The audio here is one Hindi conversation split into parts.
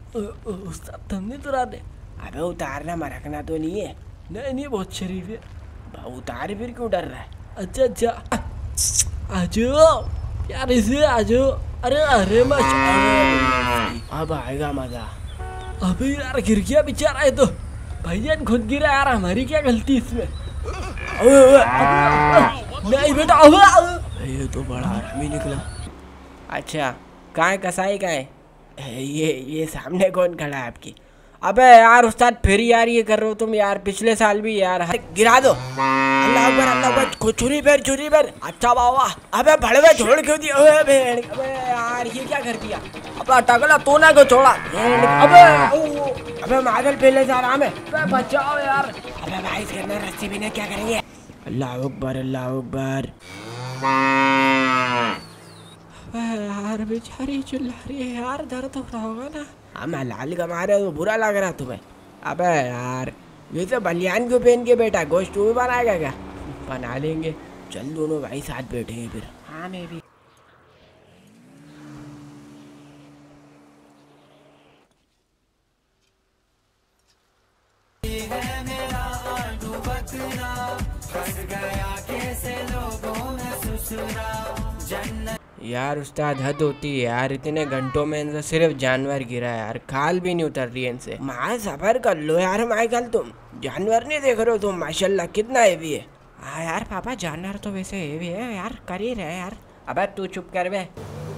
उस्ताद तुमने उतारा दे। अबे उतारना मरकना तो नहीं है। नहीं नहीं बहुत शरीफ है। उतार फिर क्यों डर रहा है? अच्छा अच्छा आजो यार इसे आजो। अरे अरे माशा अब आएगा मजा। अबे यार गिर गया बेचारा है तो भाईजान खुद गिरा यार हमारी क्या गलती इसमें। नहीं बेटा ये तो बड़ा आदमी निकला। अच्छा कहाँ है कसाई कहाँ है? ये सामने कौन खड़ा है आपकी? अबे यार उस्ताद फिर यार ये कर रहे हो तुम यार। पिछले साल भी यार गिरा दो। अल्लाह अकबर छुरी फेर। अच्छा बाबा। अबे भड़वे छोड़ क्यों दिया? अबे यार ये क्या कर दिया? अब टकला तो ना को छोड़ा। अबे मादल पहले जा रहा है। बचाओ यार। अबे भाई इसके अंदर रस्सी भी नहीं क्या करेंगे? अल्लाह अकबर। यार बेचारी चिल्ला रही है यार दर्द हो रहा होगा ना। हम हलाल कमा रहे हो बुरा लग रहा तुम्हें? अबे यार ये तो बलियान क्यों पहन के बेटा? गोश्त तू भी बनाएगा क्या? बना लेंगे। चल दोनों भाई साथ बैठेंगे फिर। हाँ मैं भी। यार उस्ताद हद होती है यार। इतने घंटों में इनसे सिर्फ जानवर गिरा है यार। खाल भी नहीं उतर रही है इनसे। माँ सबर कर लो यार माइकल। तुम जानवर नहीं देख रहे हो तुम? माशाल्लाह कितना हेवी है। हाँ यार पापा जानवर तो वैसे हेवी है यार। कर ही रहे यार। अब तू चुप कर बे।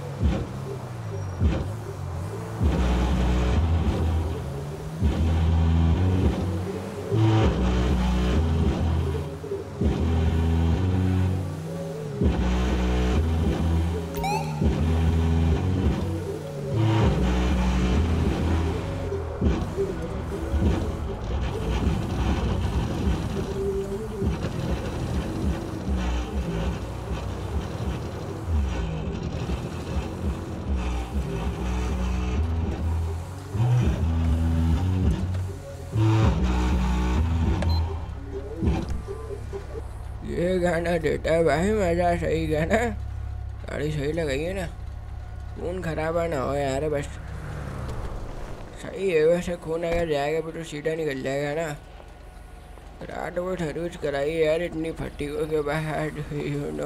ये गाना देता है भाई मजा। सही गाना। गाड़ी सही लगाइए ना। खून खराबा ना हो यार बस। सही है वैसे। खून अगर जाएगा फिर तो सीधा निकल जाएगा ना। रात को सर्विस कराई यार इतनी फटी हो के बाद। You know.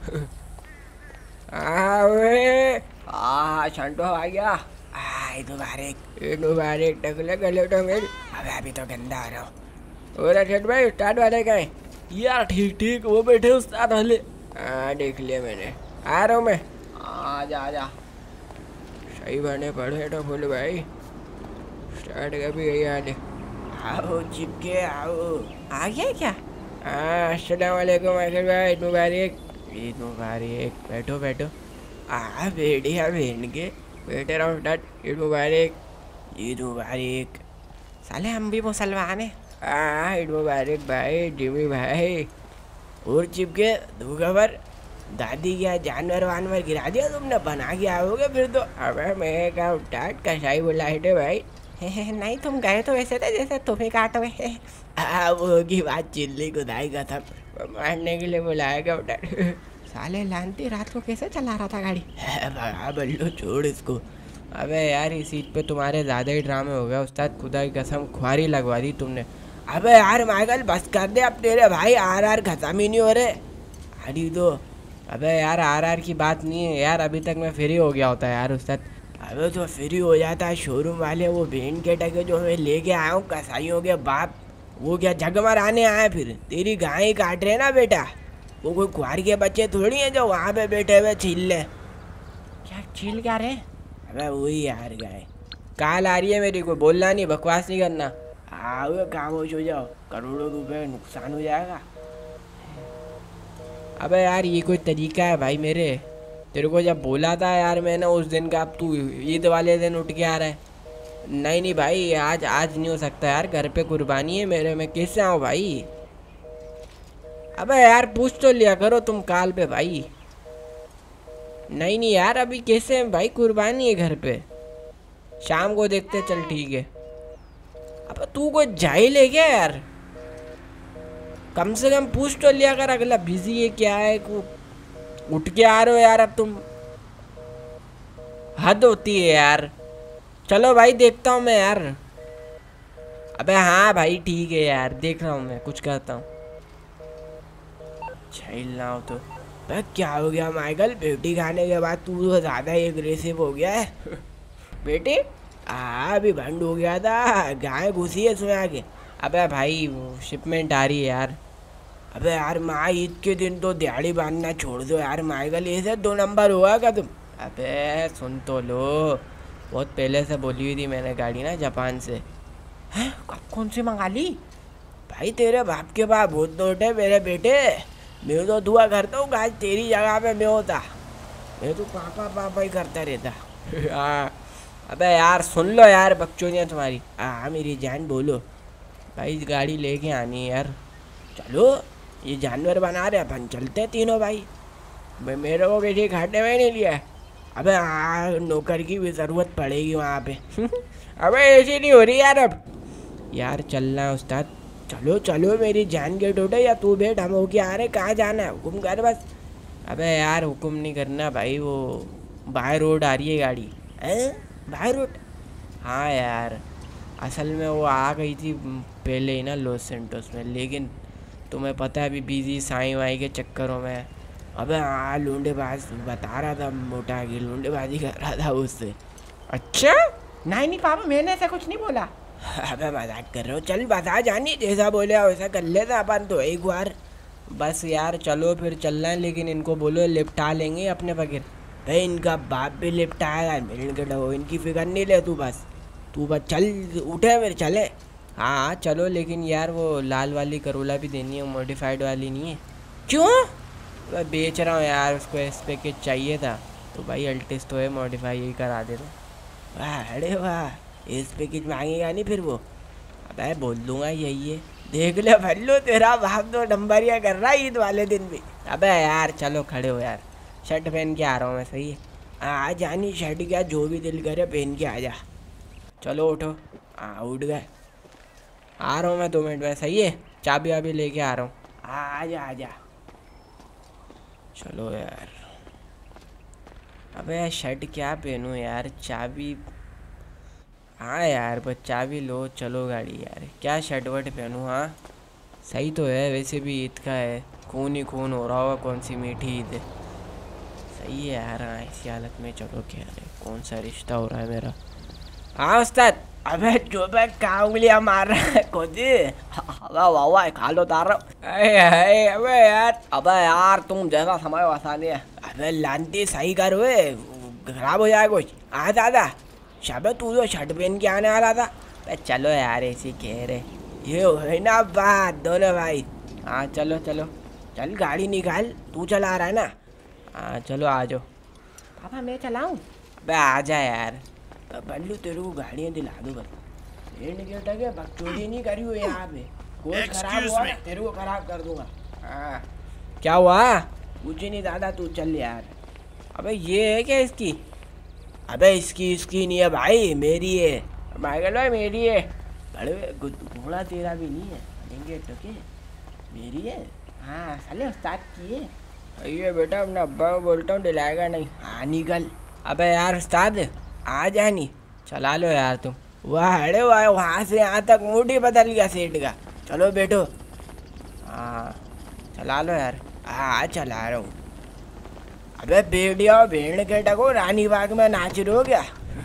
हाँ शंटो आ गया। ईद मुबारक टकले गले तो मेरी। अबे अभी तो गंदा आ रहा हूँ। और अरशद भाई उस्ताद वाले का है यार ठीक वो बैठे उस्ताद वाले। हाँ देख लिया मैंने। आ रहा हूँ मैं। आजा। सही बने पड़े तो फुल भाई। स्टार्ट का भी यही हाल है। आओ चिपके आओ। आ गया क्या? हाँ अस्सलाम वालेकुम अरशद भाई। ईद मुबारक। बैठो बढ़िया बहन के। बैठे रहो उस्ताद। ईद मुबारक। साले हम भी मुसलमान हैं। हाँ ईद मुबारक भाई जिमी भाई। और चिपके दो खबर। दादी क्या जानवर वानवर गिरा दिया तुमने? बना के आओगे फिर तो। अबे मैं क्या उस्ताद कसाई बुलाए थे भाई। नहीं तुम गए तो वैसे थे जैसे तुम्हें काटोगे। वो होगी बात। चिल्ली खुदाई का था मारने के लिए बुलाया गया उस्ताद। साले लानती रात को कैसे चला रहा था गाड़ी? भगा बल्लू छोड़ इसको। अबे यार इस सीट पे तुम्हारे ज़्यादा ही ड्रामे हो गया उस्ताद। खुदा की कसम ख्वारी लगवा दी तुमने। अबे यार माइकल बस कर दे अब। तेरे भाई आर खत्म ही नहीं हो रहे। अरे तो अबे यार आर की बात नहीं है यार। अभी तक मैं फ्री हो गया होता यार उस्ताद। अबे तो फ्री हो जाता है। शोरूम वाले वो भेड़ के टके जो मैं लेके आया हूँ कसाईयों के बाप। वो क्या जग मराने आए फिर? तेरी गाय ही काट रहे ना बेटा। वो कोई कुआर के बच्चे थोड़ी हैं जो वहाँ पे बैठे हुए छील ले। क्या छील क्या रहे? अबे वही यार गाय। काल आ रही है मेरी। को बोलना नहीं बकवास नहीं करना। आओ खामोश हो जाओ। करोड़ों रुपए नुकसान हो जाएगा। अबे यार ये कोई तरीका है भाई मेरे? तेरे को जब बोला था यार मैंने उस दिन का। अब तू ईद वाले दिन उठ के आ रहा है। नहीं भाई आज नहीं हो सकता यार। घर पे कुर्बानी है मेरे। मैं कैसे आऊँ भाई? अबे यार पूछ तो लिया करो तुम काल पे भाई। नहीं यार अभी कैसे भाई? कुर्बानी है घर पे। शाम को देखते। चल ठीक है। अब तू कोई जाहिल है क्या यार? कम से कम पूछ तो लिया कर। अगला बिजी है क्या है? उठ के आ रहे हो यार अब तुम। हद होती है यार। चलो भाई देखता हूँ मैं यार। अबे हाँ भाई ठीक है यार, देख रहा हूँ मैं, कुछ करता हूँ। झेल ना हो तो। भाई क्या हो गया माइकल, बेटी खाने के बाद तू तो ज़्यादा ही एग्रेसिव हो गया है। बेटी हाँ अभी भंड हो गया था, गाय घुसी है इसमें आके। अबे भाई वो शिपमेंट आ रही है यार। अबे यार माँ ईद के दिन तो दिहाड़ी बांधना छोड़ दो यार माइकल, ये से 2 नंबर हुआ क्या तुम? अबे सुन तो लो, बहुत पहले से बोली हुई थी मैंने गाड़ी ना जापान से। हैं कब कौन सी मंगा ली? भाई तेरे बाप के पास बहुत नोट है मेरे बेटे, मैं तो दुआ करता हूँ आज तेरी जगह पे मैं होता, मैं तो पापा पापा ही करता रहता। हाँ अबे यार सुन लो यार बकचोदियाँ तुम्हारी। हाँ मेरी जान बोलो। भाई गाड़ी लेके आनी है यार। चलो ये जानवर बना रहे अपन, चलते हैं तीनों भाई। मेरे को किसी घाटे में नहीं लिया है। अबे हाँ नौकर की भी ज़रूरत पड़ेगी वहाँ पे। अबे ऐसी नहीं हो रही यार अब। यार चलना है उस्ताद, चलो चलो मेरी जान के टूटे, या तू बैठ हम होके आ रहे, कहाँ जाना है हुक्म कर बस। अबे यार हुक्म नहीं करना भाई, वो बाय रोड आ रही है गाड़ी। हैं बाय रोड? हाँ यार असल में वो आ गई थी पहले ही ना लॉस सेंटोस में, लेकिन तुम्हें पता है अभी बिजी साई वाई के चक्करों में। अबे हाँ लूंडेबाज बता रहा था मोटा की लूंडेबाजी कर रहा था उससे। अच्छा नहीं नहीं पापा मैंने ऐसा कुछ नहीं बोला। अबे मजाक कर रहे हो, चल बता जानी जैसा बोले वैसा कर लेता अपन तो एक बार। बस यार चलो फिर चलना है, लेकिन इनको बोलो लिपटा लेंगे अपने बगैर। भाई इनका बाप भी लिपटाएगा, मिलने के डो इनकी फिक्र नहीं ले तू बस चल उठे फिर चले। हाँ चलो, लेकिन यार वो लाल वाली करोला भी देनी है, मॉडिफाइड वाली नहीं है। क्यों? मैं बेच रहा हूँ यार उसको, इस पैकेज चाहिए था तो भाई अल्टिस तो है, मॉडिफाई यही करा दे दो। वाह अरे वाह, इस पैकेज मांगेगा नहीं फिर वो? अबे बोल दूंगा यही है, देख ले भल्लू तेरा बाप तो नंबरिया कर रहा है ईद वाले दिन भी। अबे यार चलो खड़े हो यार, शर्ट पहन के आ रहा हूँ मैं, सही है? आ जानी शर्ट क्या जो भी दिल करे पहन के आ जा। चलो उठो। हाँ उठ गए, आ रहा हूँ मैं 2 मिनट में, सही है? चाबी वाबी लेके आ रहा हूँ, आ जा आ जा। चलो यार। अबे यार शर्ट क्या पहनूँ यार, चाबी। हाँ यार बस चाबी लो, चलो गाड़ी यार, क्या शर्ट वर्ट पहनूँ? हाँ सही तो है, वैसे भी ईद का है, खून ही खून हो रहा होगा, कौन सी मीठी ईद है। सही है यार। हाँ इसी हालत में चलो, क्या है कौन सा रिश्ता हो रहा है मेरा। हाँ उस्ताद। अबे जो मैं कहाँ उंगलियाँ मार रहा है खुद ही। वाह वाह खा लो तार। अबे यार, अबे यार तुम जैसा समय वसा नहीं है। अबे लांती सही कर वे, खराब हो जाए कुछ। हाँ दादा शाबे तू तो शर्ट पहन के आने वाला था। अबे चलो यार ऐसी कह रहे, ये हो ना बात दोनों भाई। हाँ चलो चलो, चल गाड़ी निकाल, तू चला रहा है ना? हाँ चलो आ जाओ। पापा मैं चलाऊँ? अबे आ जा यार। बल्लू तेरे को गाड़ियाँ दिला दूँ बस, बकचोदी नहीं करी हुई यहाँ पे, कोई खराब हुआ तेरे को खराब कर दूंगा। हाँ क्या हुआ? कुछ नहीं दादा तू चल यार। अबे ये है क्या इसकी? अबे इसकी नहीं है भाई, मेरी है। माइकल भाई मेरी है। बड़े घोड़ा तेरा भी नहीं है, लेंगे टके मेरी है। हाँ साले उस्ताद की है ये बेटा, अपना अब्बा को बोलता हूँ दिलाएगा नहीं। हाँ निकल। अबे यार उस्ताद आ जा नहीं, चला लो यार तुम। वाह अरे वाह, वहाँ से यहाँ तक मूड ही बदल गया सेठ का। चलो बैठो। हाँ चला लो यार। हाँ चला रहा हूँ। अबे बेटिया भेड़ के टको रानी बाग में नाच रहे हो क्या?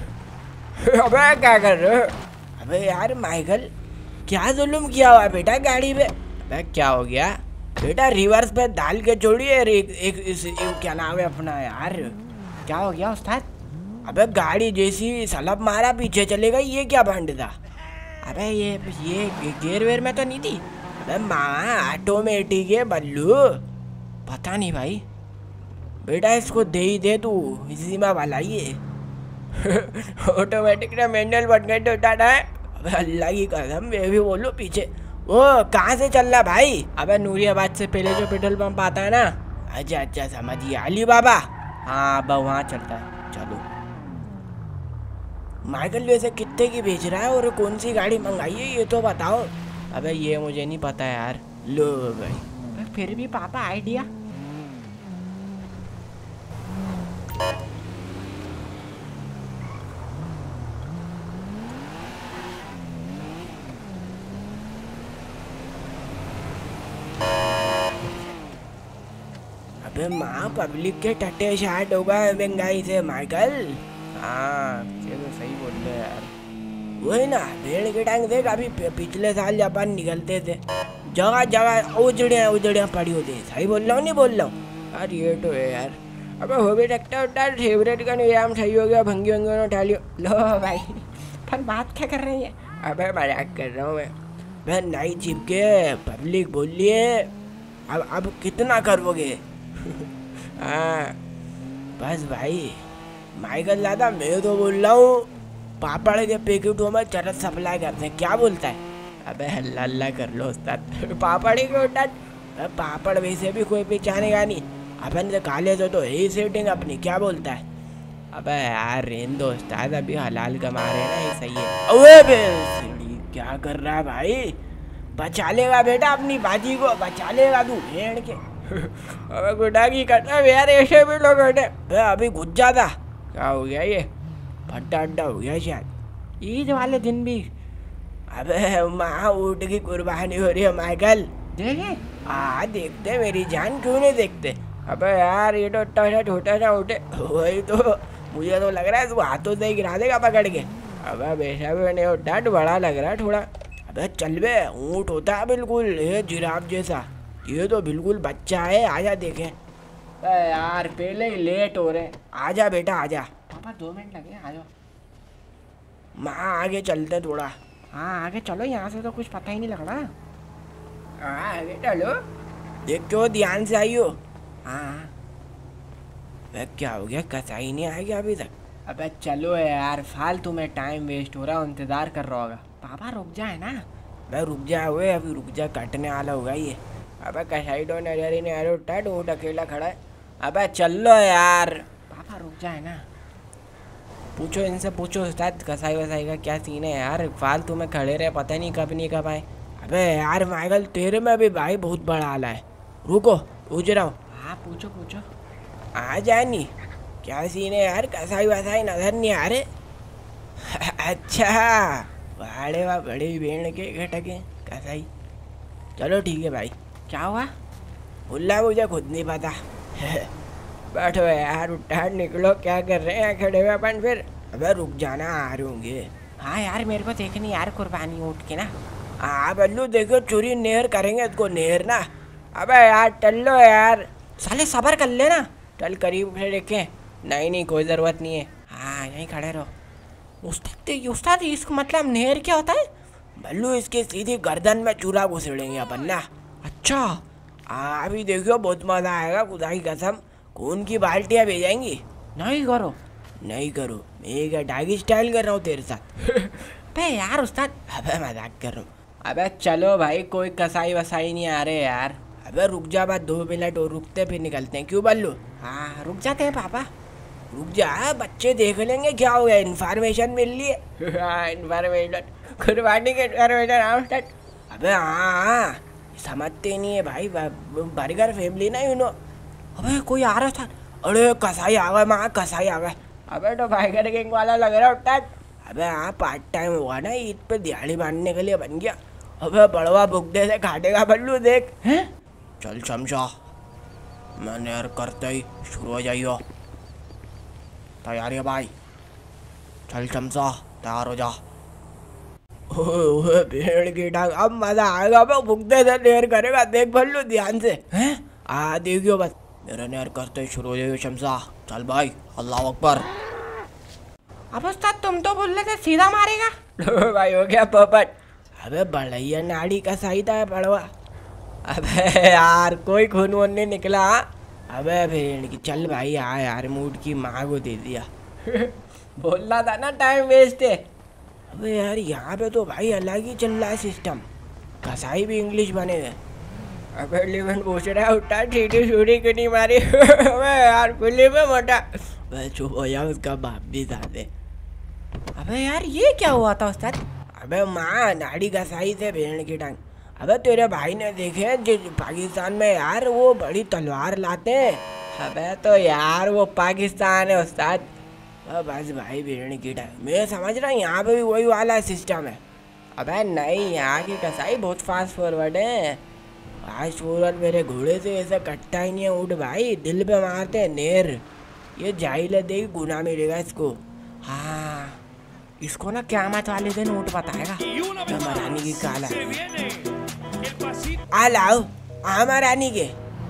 अबे क्या कर रहे हो? अबे यार माइकल क्या जुल्म किया हुआ बेटा गाड़ी पे? अबे क्या हो गया बेटा, रिवर्स पे डाल के छोड़िए। एक क्या नाम है अपना यार, क्या हो गया उस्ताद? अबे गाड़ी जैसी सलब मारा पीछे चलेगा, ये क्या भंड था? अबे ये गेयर वेयर में तो नहीं थी? अबे माँ ऑटोमेटिक है बल्लू। पता नहीं भाई, बेटा इसको दे ही दे तू, इसी में भला ये। ऑटोमेटिक ना मैनुअल बन गए तो टाटा है। अबे अल्लाह की कसम मैं भी बोलूँ पीछे। वो कहाँ से चल रहा भाई? अबे नूरियाबाद से पहले जो पेट्रोल पंप आता है ना। अच्छा अच्छा समझिए, अली बाबा। हाँ अब वहाँ चलता है, चलो। माइकल वैसे कितने की बेच रहा है और कौन सी गाड़ी मंगाई है ये तो बताओ। अबे ये मुझे नहीं पता यार। लो भाई, फिर भी पापा आइडिया। अबे माँ पब्लिक के टट्टे शाट होगा महंगाई से माइकल। हाँ ये तो सही बोल रहे यार। वही ना भेड़ के टांग देख, अभी पिछले साल जापान निकलते थे, जगह जगह उजड़ियाँ पड़ी होती। सही बोल रहा हूँ नहीं बोल रहा हूँ यार? ये तो है यार। अबे हो भी सकता है फेवरेट का निजाम सही हो गया, भंगी वंगी उठा लियो। लो भाई पर बात क्या कर रही है? अबे मजाक कर रहा हूँ मैं नहीं चिपके, पब्लिक बोलिए अब कितना करोगे? हाँ बस भाई माइकल दादा मैं तो बोल रहा हूँ पापड़ के पैकेटों में चरस सप्लाई करते हैं, क्या बोलता है? अबे अल्लाह कर लो उस्ताद। पापड़ ही क्यों उस्ताद? पापड़ वैसे भी कोई पहचानेगा नहीं, अपन से खा ले तो यही सेटिंग अपनी, क्या बोलता है? अबे यार रेन दो उस्ताद, अभी हलाल कमा रहे ना, ये सही है। अबे बेसिडी क्या कर रहा है भाई? बचा लेगा बेटा अपनी बाजी को, बचा लेगा तू भेड़ के। अबे गुड्डा की करना यार, ऐसे भी लोग बेटे अभी घुस जाता। क्या हो गया ये? फट्टा अड्डा हो गया शायद ईद वाले दिन भी। अबे माँ ऊँट की कुर्बानी हो रही है माइकल, देखे? हाँ देखते मेरी जान, क्यों नहीं देखते? अबे यार ये तो छोटा सा ऊँट है, वही तो मुझे तो लग रहा है तू हाथों से ही गिरा देगा पकड़ के। अबे बेटा भी नहीं होता, बड़ा लग रहा है थोड़ा। अबे चल बे, ऊँट होता है बिल्कुल ये जिराफ जैसा, ये तो बिल्कुल बच्चा है। आजा देखें। यार पहले ही लेट हो रहे, आजा बेटा आजा। पापा 2 मिनट लगे, आ जाओ। माँ आगे चलते थोड़ा। हाँ आगे चलो, यहाँ से तो कुछ पता ही नहीं लग रहा। हाँ आगे चलो, देखो ध्यान से आइयो। हाँ वह क्या हो गया, कसाई नहीं आ गया अभी तक? अबे चलो यार, फालतू में टाइम वेस्ट हो रहा, इंतजार कर रहा होगा। पापा रुक जाए ना। मैं रुक जा हुए, अभी रुक जा, कटने वाला होगा ये। अबे कसाई तो नजर ही नहीं आ रहा, उठा ऊँट अकेला खड़ा है। अबे चलो यार। पापा रुक जाए ना। पूछो इनसे, पूछो उस्ताद कसाई वसाई का क्या सीन है यार, फालतू में खड़े रहे, पता नहीं कब नहीं कब आए। अबे यार माइकल तेरे में भी भाई बहुत बड़ा आला है, रुको पूछ रहा हूँ। हाँ पूछो पूछो। आ जाए नहीं, क्या सीन है यार, कसाई वसाई नजर नहीं आ रहे? अच्छा बड़े वाह बड़े भेड़ के घटके कसाई, चलो ठीक है भाई। क्या हुआ? बोला मुझे खुद नहीं पता। बैठो यार, उठा निकलो, क्या कर रहे हैं खड़े हुए अपन फिर? अबे रुक जाना, आ रहे होंगे। हाँ यार मेरे को देखनी यार कुर्बानी ऊँट की ना। हाँ बल्लू देखो चोरी नेहर करेंगे इसको, नेहर ना। अबे यार टल लो यार, साले सबर कर लेना, टल करीब से देखें। नहीं कोई ज़रूरत नहीं है, हाँ यहीं खड़े रहो। उस्ताद इसका मतलब नेहर क्या होता है? बल्लू इसके सीधी गर्दन में चूरा घुसेड़ेंगे अपन ना। अच्छा हाँ अभी देखो बहुत मज़ा आएगा, खुदा की कसम, खून की बाल्टियाँ भेजेंगी। नहीं करो नहीं करो, मैं क्या डागी स्टाइल कर रहा हूँ तेरे साथ? बे यार उस्ताद, अबे मजाक कर रहा हूँ। अबे चलो भाई, कोई कसाई वसाई नहीं आ रहे यार। अबे रुक जा, बात 2 मिनट और रुकते फिर निकलते हैं, क्यों बल्लू? हाँ रुक जाते हैं पापा। रुक जा, बच्चे देख लेंगे क्या हो गया, इन्फॉर्मेशन मिल रही है। हाँ इन्फॉर्मेशन, कुर्बानी के इन्फॉर्मेशन। अबे हाँ समझते नहीं है भाई, बर्गर फैमिली ना यू नो। अबे कोई आ रहा था, अरे कसाई आ गए माँ, कसाई आ गए। अबे तो बर्गर किंग वाला लग रहा है। अबे हाँ पार्ट टाइम हुआ ना, ईद पे दिहाड़ी बांधने के लिए बन गया। अबे बड़वा भुगदे से खाटेगा बल्लू देख। हैं चल शमशा, मैंने यार करते ही शुरू हो जाइयो, तैयारी है भाई, चल शमशा तैयार हो जा। ओए भेड़ की टांग, अब मजा आएगा। अब भुगते से नेर करेगा, देख बल्लू ध्यान से। हैं हाँ देखियो बस, मेरा नेर करते ही शुरू हो जाइयो शमशा, चल भाई अल्लाह अकबर। अब उस्ताद तुम तो बोल रहे थे सीधा मारेगा। भाई हो गया पोपट। अबे बढ़िया नाड़ी का सही था बड़वा। अबे यार कोई खून वून नहीं निकला। अबे भेड़ की, चल भाई आ यार, मूड की माँ को दे दिया। बोलना था ना टाइम वेस्ट है। अबे यार यहाँ पे तो भाई अलग ही चल रहा है सिस्टम, कसाई भी इंग्लिश बने हुए। अबे लेवन पूछ रहा है उठा ठीठी छुरी क्यों नहीं मारी? अबे यार फिल्म में मोटा, मैं चुप हो जाऊँ, उसका बाप भी साथ है। अबे यार ये क्या हुआ था उस्ताद? अबे माँ नाड़ी घसाई थे भेड़ की टांग। अबे तेरे भाई ने देखे जो पाकिस्तान में यार वो बड़ी तलवार लाते हैं। अबे तो यार वो पाकिस्तान है उस्ताद। बस भाई भेड़ की टांग, मैं समझ रहा हूँ यहाँ पे भी वही वाला सिस्टम है। अबे नहीं, यहाँ की कसाई बहुत फास्ट फॉरवर्ड है। आज सूरज मेरे घोड़े से ऐसा कटता ही नहीं है ऊँट भाई, दिल पे मारते हैं नेर। ये जाइले देगी गुना मिलेगा इसको। हाँ इसको ना क़यामत वाले दिन ऊँट बताएगा तो महारानी की काला आ लाओ आ महारानी के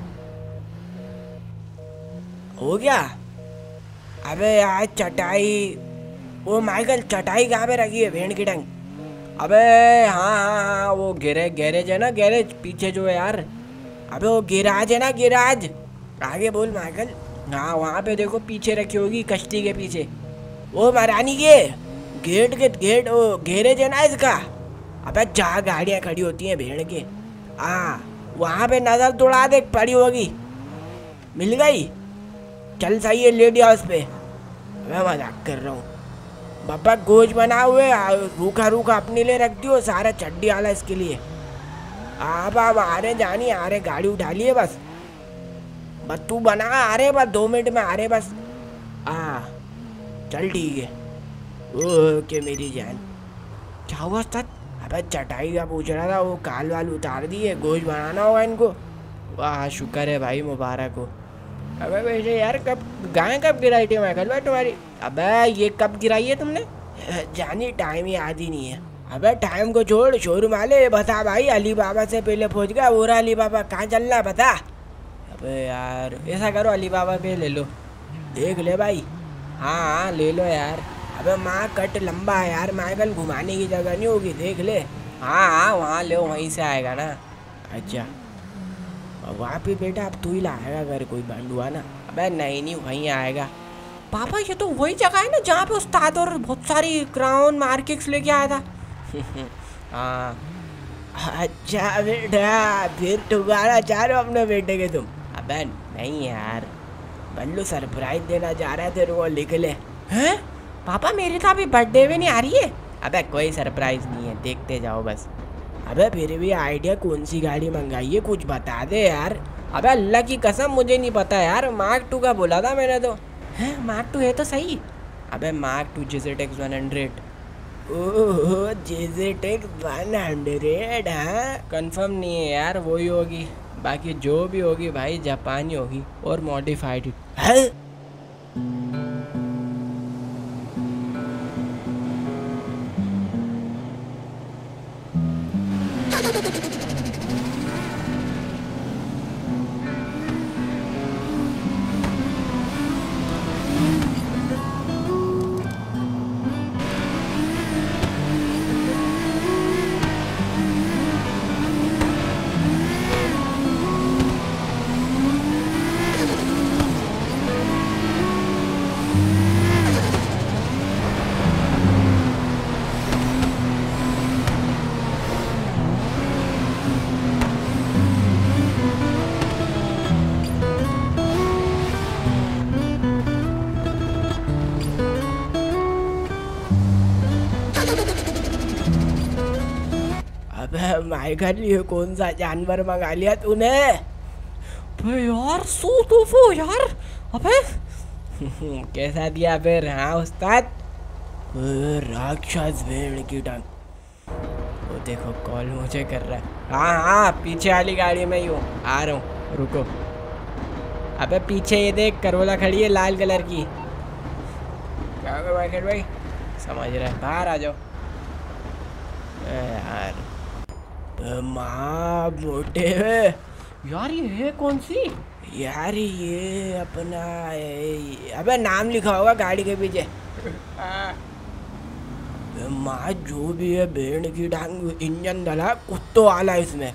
हो गया। अबे यार चटाई, वो माइकल चटाई कहाँ पे रखी है भेड़ की टंग? अबे हाँ वो गैरेज है ना, गैरेज पीछे जो है यार। अबे वो गिराज है ना, गिराज आगे बोल माइकल। हाँ वहाँ पे देखो पीछे रखी होगी कश्ती के पीछे। वो महारानी के गेट वो गैरेज है ना इसका। अबे जहाँ गाड़ियाँ खड़ी होती हैं भेड़ के, हाँ वहाँ पे नजर दौड़ा दे, पड़ी होगी। मिल गई? चल सही है लेडी हाउस पे। मैं मजाक कर रहा हूँ बाबा, गोश्त बना हुए रूखा रूखा अपने लिए रख दियो, सारा चड्डी आला इसके लिए। आप आ रहे जानी, आ रहे गाड़ी उठा लिए बस तू बना, आ रहे बस 2 मिनट में आ रहे बस। चल ठीक है ओके मेरी जान। क्या हुआ उस्ताद? अबे चटाई का पूछ रहा था, वो काल वाल उतार दिए, गोश्त बनाना होगा इनको। वाह शुक्र है भाई, मुबारक हो। अबे वैसे यार कब गाय कब गिराई थी माइकल भाई तुम्हारी? अबे ये कब गिराई है तुमने? जानी टाइम ही याद ही नहीं है। अबे टाइम को छोड़, शोरूम वाले बता भाई, अली बाबा से पहले पहुंच गया। वो रहा अली बाबा, कहाँ चलना है बता। अबे यार ऐसा करो अली बाबा पे ले लो, देख ले भाई। हाँ ले लो यार। अबे माँ कट लंबा है यार माइकल, घुमाने की जगह नहीं होगी, देख ले। हाँ वहाँ ले, वहीं से आएगा ना। अच्छा वहाँ पे बेटा अब तू ही लाएगा अगर कोई बंडुआ ना। अबे नहीं वहीं आएगा। पापा ये तो वही जगह है ना जहाँ पे उस्ताद और बहुत सारी क्राउन मार्किक्स लेके आया था। हाँ अच्छा बेटा, फिर ठुकाना चाह रहे हो अपने बेटे के तुम? अबे नहीं यार, बल्लू सरप्राइज देना चाह रहा है तेरे को, लिख ले। हैं पापा मेरी तो अभी बर्थडे भी नहीं आ रही है। अबे कोई सरप्राइज नहीं है, देखते जाओ बस। अबे फिर भी आइडिया कौन सी गाड़ी मंगाई है कुछ बता दे यार। अबे अल्लाह की कसम मुझे नहीं पता यार, मार्क 2 का बोला था मैंने तो। हैं मार्क 2 है तो सही। अबे मार्क 2 GZX 100। ओह GZX 100, हाँ कंफर्म नहीं है यार, वही होगी। बाकी जो भी होगी भाई जापानी होगी और मॉडिफाइड है। अबे माइकल ये कौन सा जानवर मंगा लिया तूने? अबे यार सूटूफो यार। अबे कैसा दिया फिर? हाँ उस्ताद राक्षस भेड़ की टंग। वो देखो कॉल मुझे कर रहा है। हाँ पीछे वाली गाड़ी में ही हूँ, आ रहा हूँ रुको। अबे पीछे ये देख करोला खड़ी है लाल कलर की। क्या होगा माइकल भाई? समझ रहा है, बाहर आ जाओ यार। माँ मोटे यार, ये है कौन सी यार? ये अपना अबे नाम लिखा होगा गाड़ी के पीछे। माँ जो भी है भेड़ की टांग, इंजन डला कुत्तों वाला इसमें।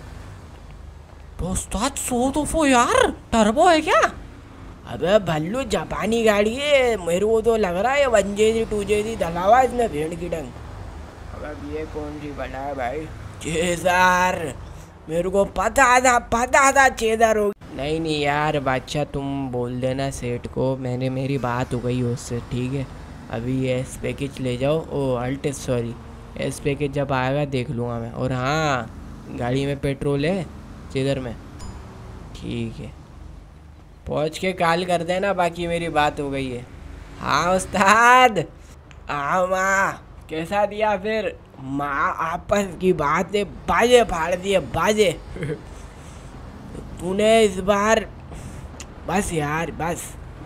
तो यार टर्बो है क्या? अबे भल्लू जापानी गाड़ी है, मेरे को तो लग रहा है 1JZ 2JZ डला हुआ इसमें भेड़ की टांग। अब ये कौन सी बना है भाई? चेज़र, मेरे को पता था चेज़र हो। नहीं यार बादशाह तुम बोल देना सेठ को, मेरी बात हो गई उससे, ठीक है। अभी एस पैकेज ले जाओ। ओ अल्ट सॉरी, एस पैकेज जब आएगा देख लूँगा मैं। और हाँ गाड़ी में पेट्रोल है चेज़र में, ठीक है। पहुँच के कॉल कर देना, बाकी मेरी बात हो गई है। हाँ उस्ताद। माँ कैसा दिया फिर? माँ आपस की बात है, बाजे फाड़ दिए बाजे। तूने इस बार बस यार बस।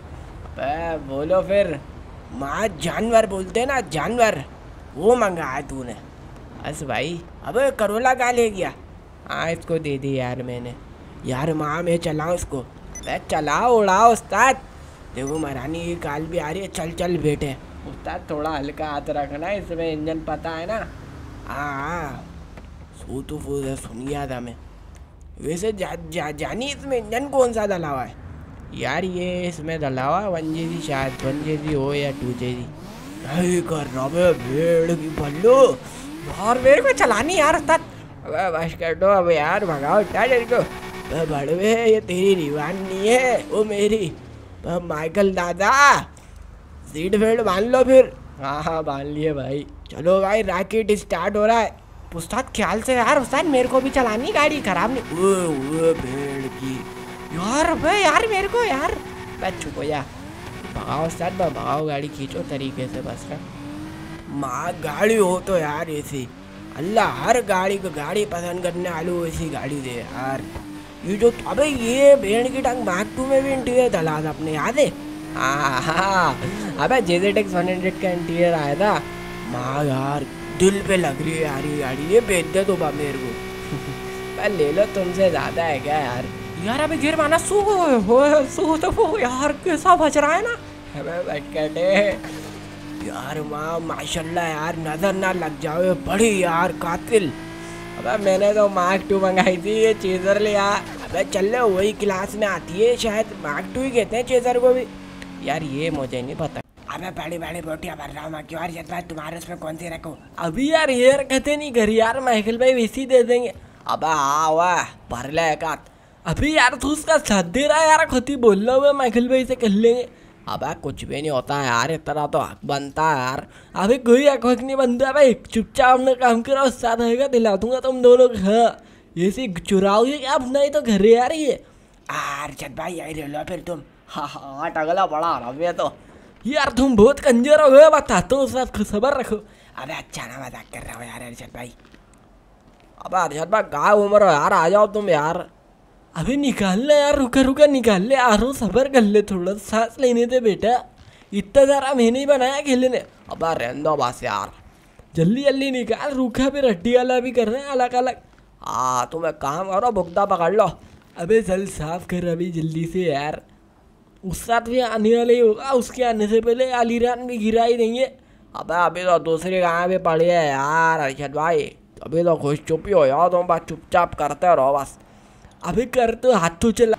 बोलो फिर। माँ जानवर बोलते ना, जानवर, वो मंगाया तूने। बस भाई। अबे करोला कहाँ ले गया? हाँ इसको दे दी यार मैंने। यार माँ मैं चलाऊँ इसको? मैं चलाओ उड़ाओ उस्ताद। देखो महारानी की काल भी आ रही है। चल चल बेटे। उस्ताद थोड़ा हल्का हाथ रखना, इसमें इंजन पता है ना। हाँ सो तो सुन गया था मैं। वैसे जानी इसमें इंजन कौन सा डला हुआ है? यार ये इसमें डला हुआ 1 JG, शायद 1 JG हो या 2 JG। नहीं कर रहा मैं भेड़ की भल्लू। और मेरे को चलानी यार उस्ताद। अबे बस कर दो अब यार, भगाओ क्या तेरे को। बड़वे ये तेरी दीवान नहीं है, वो मेरी। माइकल दादा सीट बेल्ट बांध लो फिर। हाँ हाँ बांध लिए भाई। चलो भाई रॉकेट स्टार्ट हो रहा है। उस्ताद ख्याल से यार उस्ताद, मेरे को भी चलानी गाड़ी, खराब नहीं। ओए भेड़ की यार। अबे यार मेरे को यार। बस चुप हो जा। भगाओ उस्ताद भगाओ, गाड़ी खींचो तरीके से बस का। माँ गाड़ी हो तो यार ऐसी, अल्लाह हर गाड़ी को गाड़ी पसंद करने वालों ऐसी गाड़ी दे यार। ये जो अबे ये भेड़ की टंग मार्क 2 में भी इंटीरियर डला था अपने, याद है? हाँ अबे JZX 100 का इंटीरियर आया था। माँ यार दिल पे लग रही है यार ये गाड़ी। ये बेच दे तो मेरे को। ले लो, तुमसे ज्यादा है क्या यार? यार अबे गिर माना सू तो वो यार कैसा बच रहा है ना। अबे यार माँ माशाल्लाह यार, नजर ना लग जाओ बड़ी यार कातिल। अबे मैंने तो मार्क 2 मंगाई थी, ये चेजर लिया। अबे चल ले वही क्लास में आती है, शायद मार्क 2 ही कहते हैं चेजर को भी। यार ये मुझे नहीं पता। अबे बड़ी बड़ी बोटियां भर रहा हूँ मैं। क्यों यार तुम्हारे उसमें कौन सी रखूँ? अभी यार ये कहते नहीं घर यार, माइकल भाई वैसी दे देंगे। अब हाँ वाह भर ले एक हाथ। अभी यार तू उसका साथ दे रहा है यार, खुद ही बोल रहा हूँ माइकल भाई से कर लेंगे। अब कुछ भी नहीं होता है यार, इतना तो हक बनता है यार। अभी कोई हक नहीं बनता भाई, चुपचाप अपना काम करो, साथ रहेगा दिला दूंगा तुम दोनों। हाँ ऐसे चुराओगे क्या अपना ही तो घर है यार ये। अरशद भाई यही रह लो फिर तुम। हाँ हाँ टगला बड़ा रहा तो यार, तुम बहुत कंजर हो गए, बताता हूँ साथ सबर रखो। अबे अच्छा ना मजाक कर रहे हो यार अरशद भाई। अब अरशद भाई कहाँ घूम रहे हो यार, आ जाओ तुम यार। अभी निकाल ले यार, रुका रुका निकाल ले, आ रहा हूँ, सबर कर ले, थोड़ा सांस लेने दे बेटा। इतना सारा मैंने ही बनाया खेलने। अब रहने दो बस यार, जल्दी जल्दी निकाल। रूखा भी रड्डी वाला भी कर रहे हैं अलग अलग। तुम एक काम करो, भुगता पकड़ लो। अबे चल साफ कर अभी जल्दी से यार, उस साथ भी आने वाले ही होगा, उसके आने से पहले अलीरान भी गिरा ही देंगे। अबे अभी तो दूसरी गाय भी पड़ी है यार अरशद भाई। अभी तो खुश चुप ही हो यार तुम, बस चुपचाप करते रहो बस। अभी कर तो हाथ तो चला।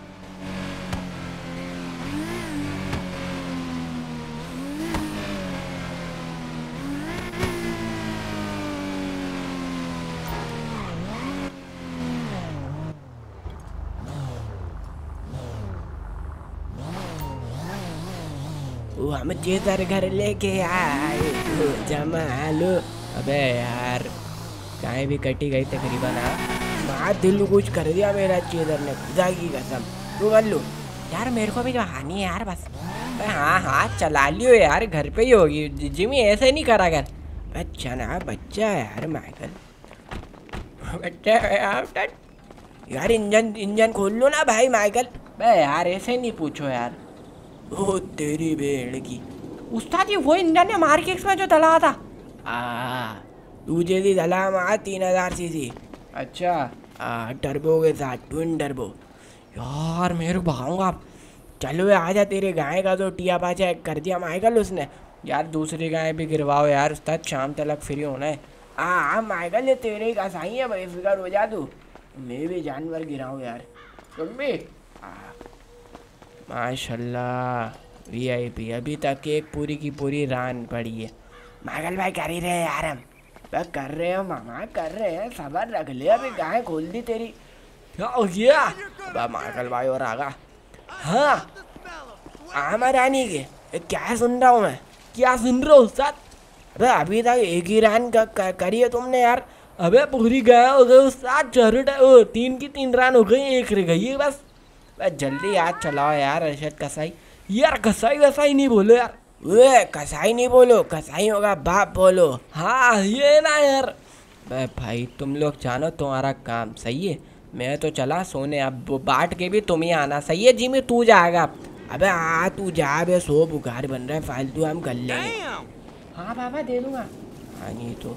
वो हम चेजर घर लेके आए जमालो। अबे यार गाय भी कटी गई तकरीबन। माँ दिल कुछ कर दिया मेरा चेजर ने, खुदा की कसम। तू कर लो यार, मेरे को भी जो हानि है यार बस। हाँ हाँ चला लियो यार, घर पे ही होगी। जिमी ऐसे नहीं करा कर। अच्छा ना बच्चा है यार माइकल, बच्चा है यार। इंजन खोल लो ना भाई माइकल। बे यार ऐसे नहीं पूछो यार। ओ तेरी भेड़ की। उस्ताद ये वो इंजन है मार्केक्स में जो डला था। तुझे दी डला माँ 3000 सीसी। अच्छा टर्बो के साथ, ट्विन टर्बो। यार मेरे को भागूंगा। चलो आजा, तेरे गाय का तो टिया पाचा कर दिया माइकल उसने। यार दूसरी गाय भी गिरवाओ यार उस्ताद, शाम तक फ्री होना है। हाँ माइकल ये तेरे का सही है भाई, फिक्र हो जा तू। मैं भी जानवर गिराऊँ यार तुम भी। माशाल्लाह VIP। अभी तक एक पूरी की पूरी रान पड़ी है। माइकल भाई कर ही रहे हैं यार हम। बस कर रहे हैं मामा, कर रहे हैं, सबर रख ले। अभी गाय खोल दी तेरी। क्या हो गया? माइकल भाई और आगा। हाँ रानी के क्या सुन रहा हूँ मैं? क्या सुन रहा हूँ उस्ताद? अबे अभी तक एक ही रान करी है तुमने यार। अबे पूरी गाय हो गई उस्ताद, 3 की 3 रान हो गई, एक रह गई है बस। जल्दी याद चलाओ यार अरशद कसाई। यार कसाई वसाई नहीं बोलो यार। वे कसाई नहीं बोलो, कसाई होगा बाप बोलो। हाँ ये ना यार। भाई तुम लोग जानो तुम्हारा काम सही है, मैं तो चला सोने, अब वो बांट के भी तुम ही आना। सही है जिमी, तू जाएगा अब। अबे हाँ तू जा बे, सो बुखार बन रहा है फालतू, हम कर लेंगे। हाँ पापा दे दूंगा। हाँ नहीं तो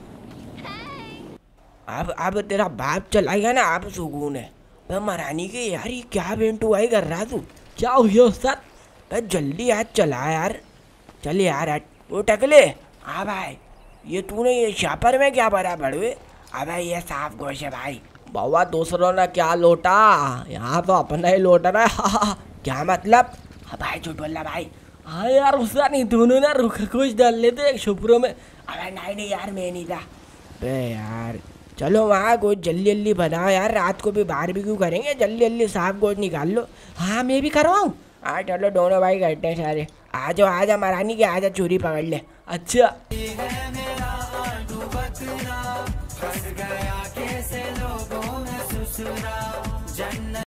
अब तेरा बाप चला गया ना, अब सुकून है। बे महारानी के यार ये क्या बेंटू आई कर रहा तू? क्या हुआ उस्ताद? बे जल्दी आज चला यार, चल यार आज। वो टकले, हाँ भाई ये तूने ये शापर में क्या भरा बड़वे? अबे ये साफ गोश है भाई। बाबा दूसरों ने क्या लोटा, यहाँ तो अपना ही लोटा रहा है। क्या मतलब? हाँ भाई झूठ बोल रहा भाई। हाँ यार उस्ताद नहीं, दोनों ना रुख कुछ डाल लेते एक शुभ्रों में। अबे नहीं यार मैं नहीं था। बे यार चलो वहाँ कुछ जल्दी जल्दी बनाओ यार, रात को भी बारबेक्यू करेंगे, जल्दी जल्दी साफ गोश्त निकाल लो। हाँ मैं भी करवाऊँ? हाँ चलो दोनों भाई करते हैं सारे। आ जाओ महारानी के, आजा चोरी पकड़ ले। अच्छा